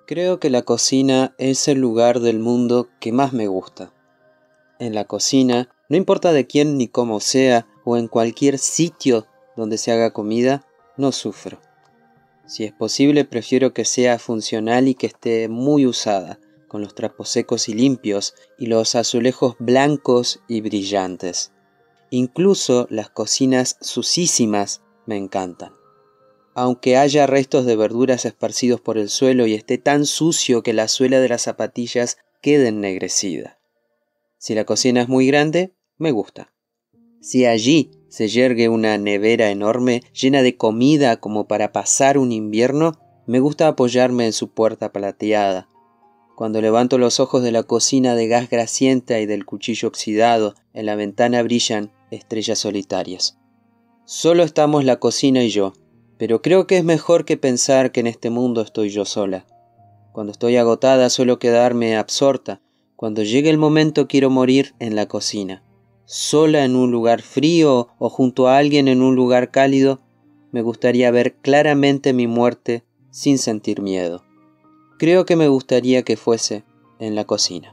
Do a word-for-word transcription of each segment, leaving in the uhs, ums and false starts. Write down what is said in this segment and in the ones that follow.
Creo que la cocina es el lugar del mundo que más me gusta. En la cocina, no importa de quién ni cómo sea, o en cualquier sitio donde se haga comida, no sufro. Si es posible, prefiero que sea funcional y que esté muy usada, con los trapos secos y limpios y los azulejos blancos y brillantes. Incluso las cocinas sucísimas me encantan. Aunque haya restos de verduras esparcidos por el suelo y esté tan sucio que la suela de las zapatillas quede ennegrecida. Si la cocina es muy grande, me gusta. Si allí se yergue una nevera enorme llena de comida como para pasar un invierno, me gusta apoyarme en su puerta plateada. Cuando levanto los ojos de la cocina de gas grasienta y del cuchillo oxidado, en la ventana brillan estrellas solitarias. Solo estamos la cocina y yo, pero creo que es mejor que pensar que en este mundo estoy yo sola. Cuando estoy agotada suelo quedarme absorta. Cuando llegue el momento quiero morir en la cocina. Sola en un lugar frío o junto a alguien en un lugar cálido, me gustaría ver claramente mi muerte sin sentir miedo. Creo que me gustaría que fuese en la cocina.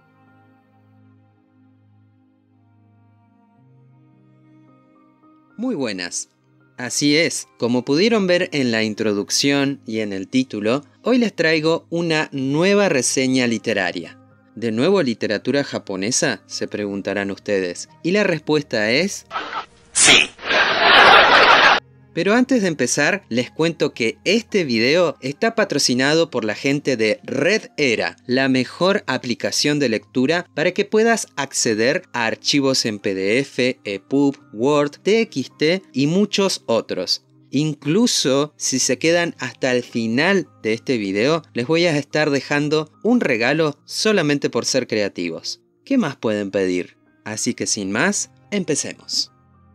Muy buenas. Así es, como pudieron ver en la introducción y en el título, hoy les traigo una nueva reseña literaria. ¿De nuevo literatura japonesa?, se preguntarán ustedes. Y la respuesta es... ¡sí! Pero antes de empezar, les cuento que este video está patrocinado por la gente de RedEra, la mejor aplicación de lectura para que puedas acceder a archivos en P D F, E P U B, Word, T X T y muchos otros. Incluso si se quedan hasta el final de este video, les voy a estar dejando un regalo solamente por ser creativos. ¿Qué más pueden pedir? Así que sin más, empecemos.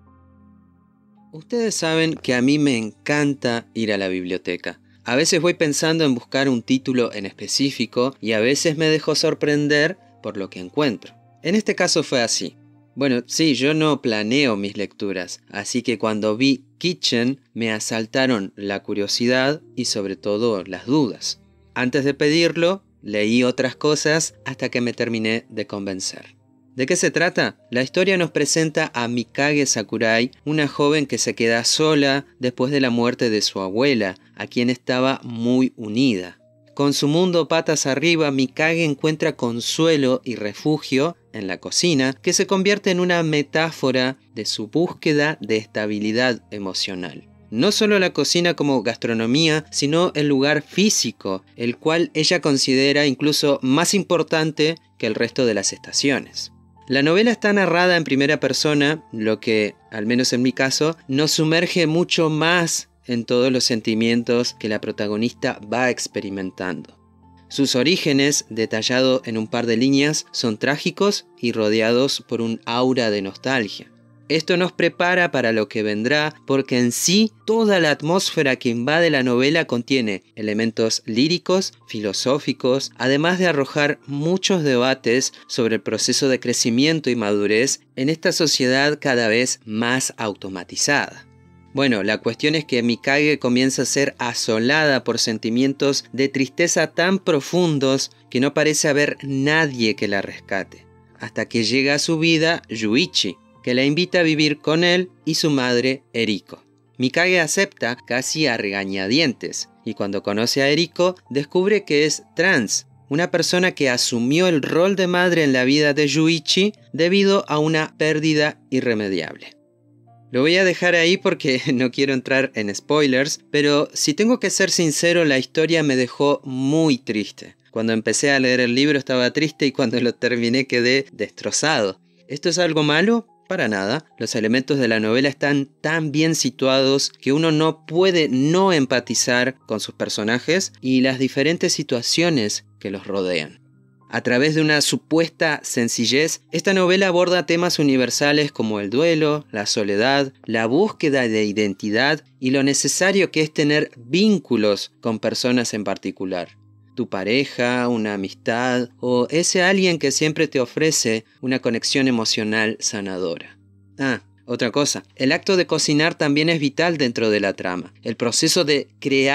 Ustedes saben que a mí me encanta ir a la biblioteca. A veces voy pensando en buscar un título en específico y a veces me dejo sorprender por lo que encuentro. En este caso fue así. Bueno, sí, yo no planeo mis lecturas, así que cuando vi Kitchen me asaltaron la curiosidad y sobre todo las dudas. Antes de pedirlo, leí otras cosas hasta que me terminé de convencer. ¿De qué se trata? La historia nos presenta a Mikage Sakurai, una joven que se queda sola después de la muerte de su abuela, a quien estaba muy unida. Con su mundo patas arriba, Mikage encuentra consuelo y refugio en la cocina, que se convierte en una metáfora de su búsqueda de estabilidad emocional. No solo la cocina como gastronomía, sino el lugar físico, el cual ella considera incluso más importante que el resto de las estaciones. La novela está narrada en primera persona, lo que, al menos en mi caso, nos sumerge mucho más en todos los sentimientos que la protagonista va experimentando. Sus orígenes, detallado en un par de líneas, son trágicos y rodeados por un aura de nostalgia. Esto nos prepara para lo que vendrá porque en sí toda la atmósfera que invade la novela contiene elementos líricos, filosóficos, además de arrojar muchos debates sobre el proceso de crecimiento y madurez en esta sociedad cada vez más automatizada. Bueno, la cuestión es que Mikage comienza a ser asolada por sentimientos de tristeza tan profundos que no parece haber nadie que la rescate, hasta que llega a su vida Yuichi, que la invita a vivir con él y su madre Eriko. Mikage acepta casi a regañadientes, y cuando conoce a Eriko, descubre que es trans, una persona que asumió el rol de madre en la vida de Yuichi debido a una pérdida irremediable. Lo voy a dejar ahí porque no quiero entrar en spoilers, pero si tengo que ser sincero, la historia me dejó muy triste. Cuando empecé a leer el libro estaba triste y cuando lo terminé quedé destrozado. ¿Esto es algo malo? Para nada. Los elementos de la novela están tan bien situados que uno no puede no empatizar con sus personajes y las diferentes situaciones que los rodean. A través de una supuesta sencillez, esta novela aborda temas universales como el duelo, la soledad, la búsqueda de identidad y lo necesario que es tener vínculos con personas en particular. Tu pareja, una amistad o ese alguien que siempre te ofrece una conexión emocional sanadora. Ah, otra cosa, el acto de cocinar también es vital dentro de la trama. El proceso de crear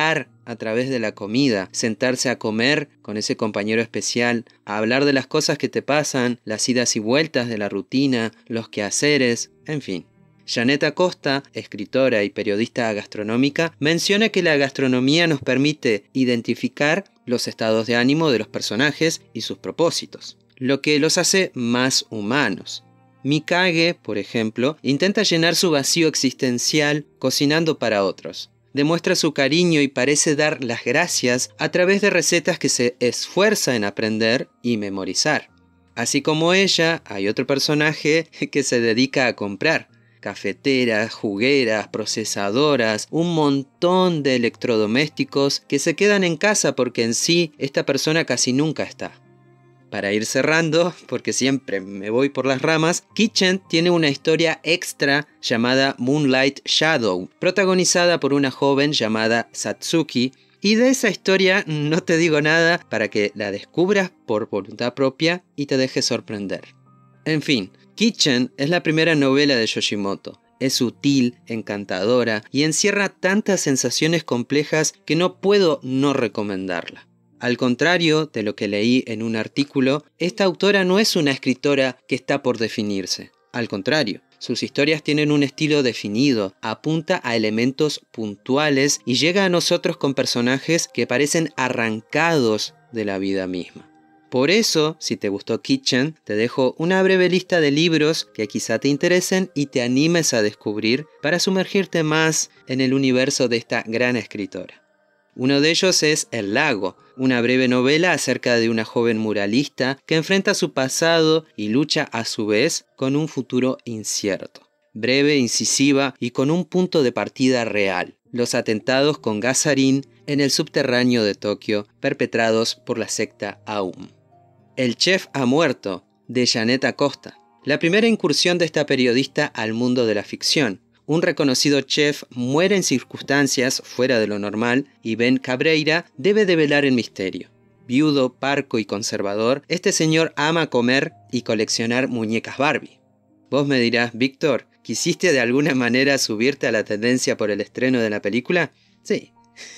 a través de la comida, sentarse a comer con ese compañero especial, a hablar de las cosas que te pasan, las idas y vueltas de la rutina, los quehaceres, en fin. Jeanette Acosta, escritora y periodista gastronómica, menciona que la gastronomía nos permite identificar los estados de ánimo de los personajes y sus propósitos, lo que los hace más humanos. Mikage, por ejemplo, intenta llenar su vacío existencial cocinando para otros. Demuestra su cariño y parece dar las gracias a través de recetas que se esfuerza en aprender y memorizar. Así como ella, hay otro personaje que se dedica a comprar. Cafeteras, jugueras, procesadoras, un montón de electrodomésticos que se quedan en casa porque en sí esta persona casi nunca está. Para ir cerrando, porque siempre me voy por las ramas, Kitchen tiene una historia extra llamada Moonlight Shadow, protagonizada por una joven llamada Satsuki, y de esa historia no te digo nada para que la descubras por voluntad propia y te dejes sorprender. En fin, Kitchen es la primera novela de Yoshimoto. Es sutil, encantadora y encierra tantas sensaciones complejas que no puedo no recomendarla. Al contrario de lo que leí en un artículo, esta autora no es una escritora que está por definirse. Al contrario, sus historias tienen un estilo definido, apunta a elementos puntuales y llega a nosotros con personajes que parecen arrancados de la vida misma. Por eso, si te gustó Kitchen, te dejo una breve lista de libros que quizá te interesen y te animes a descubrir para sumergirte más en el universo de esta gran escritora. Uno de ellos es El lago, una breve novela acerca de una joven muralista que enfrenta su pasado y lucha a su vez con un futuro incierto. Breve, incisiva y con un punto de partida real: los atentados con gas sarín en el subterráneo de Tokio perpetrados por la secta Aum. El chef ha muerto, de Jeanette Acosta. La primera incursión de esta periodista al mundo de la ficción. Un reconocido chef muere en circunstancias fuera de lo normal y Ben Cabreira debe develar el misterio. Viudo, parco y conservador, este señor ama comer y coleccionar muñecas Barbie. Vos me dirás, Víctor, ¿quisiste de alguna manera subirte a la tendencia por el estreno de la película? Sí.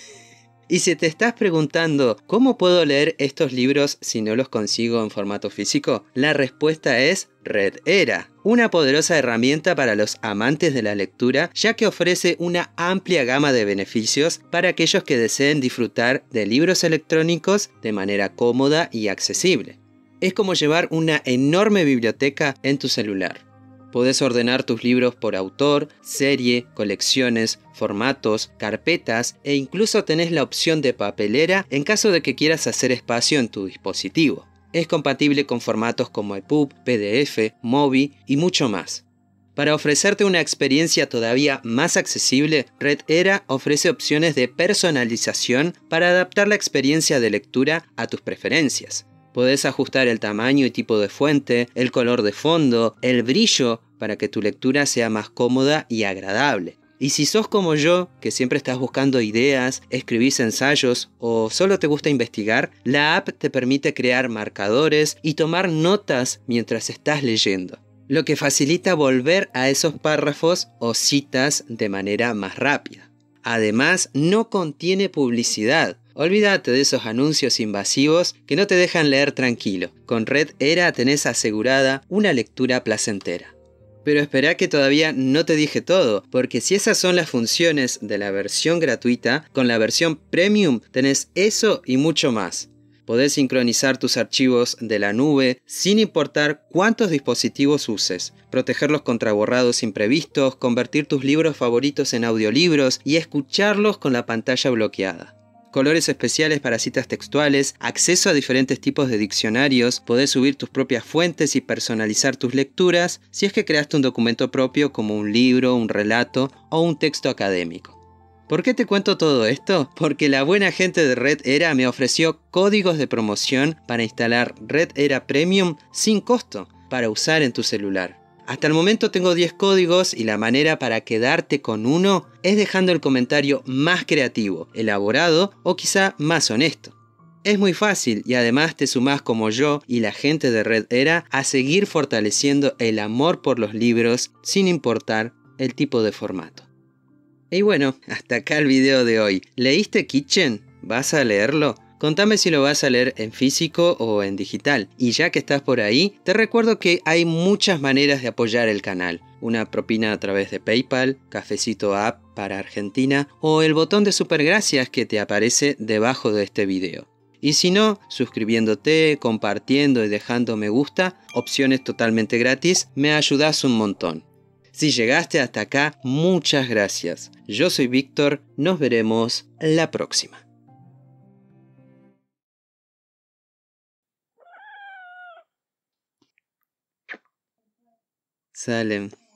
Y si te estás preguntando ¿cómo puedo leer estos libros si no los consigo en formato físico? La respuesta es Red Era, una poderosa herramienta para los amantes de la lectura, ya que ofrece una amplia gama de beneficios para aquellos que deseen disfrutar de libros electrónicos de manera cómoda y accesible. Es como llevar una enorme biblioteca en tu celular. Podés ordenar tus libros por autor, serie, colecciones, formatos, carpetas e incluso tenés la opción de papelera en caso de que quieras hacer espacio en tu dispositivo. Es compatible con formatos como E P U B, P D F, Mobi y mucho más. Para ofrecerte una experiencia todavía más accesible, Red Era ofrece opciones de personalización para adaptar la experiencia de lectura a tus preferencias. Podés ajustar el tamaño y tipo de fuente, el color de fondo, el brillo para que tu lectura sea más cómoda y agradable. Y si sos como yo, que siempre estás buscando ideas, escribís ensayos o solo te gusta investigar, la app te permite crear marcadores y tomar notas mientras estás leyendo, lo que facilita volver a esos párrafos o citas de manera más rápida. Además, no contiene publicidad. Olvídate de esos anuncios invasivos que no te dejan leer tranquilo. Con Red Era tenés asegurada una lectura placentera. Pero espera que todavía no te dije todo, porque si esas son las funciones de la versión gratuita, con la versión Premium tenés eso y mucho más. Podés sincronizar tus archivos de la nube sin importar cuántos dispositivos uses, protegerlos contra borrados imprevistos, convertir tus libros favoritos en audiolibros y escucharlos con la pantalla bloqueada. Colores especiales para citas textuales, acceso a diferentes tipos de diccionarios, podés subir tus propias fuentes y personalizar tus lecturas si es que creaste un documento propio como un libro, un relato o un texto académico. ¿Por qué te cuento todo esto? Porque la buena gente de Red Era me ofreció códigos de promoción para instalar Red Era Premium sin costo para usar en tu celular. Hasta el momento tengo diez códigos y la manera para quedarte con uno es dejando el comentario más creativo, elaborado o quizá más honesto. Es muy fácil y además te sumás como yo y la gente de Red Era a seguir fortaleciendo el amor por los libros sin importar el tipo de formato. Y bueno, hasta acá el video de hoy. ¿Leíste Kitchen? ¿Vas a leerlo? Contame si lo vas a leer en físico o en digital. Y ya que estás por ahí, te recuerdo que hay muchas maneras de apoyar el canal. Una propina a través de PayPal, Cafecito App para Argentina o el botón de supergracias que te aparece debajo de este video. Y si no, suscribiéndote, compartiendo y dejando me gusta, opciones totalmente gratis, me ayudas un montón. Si llegaste hasta acá, muchas gracias. Yo soy Víctor, nos veremos la próxima. Salem.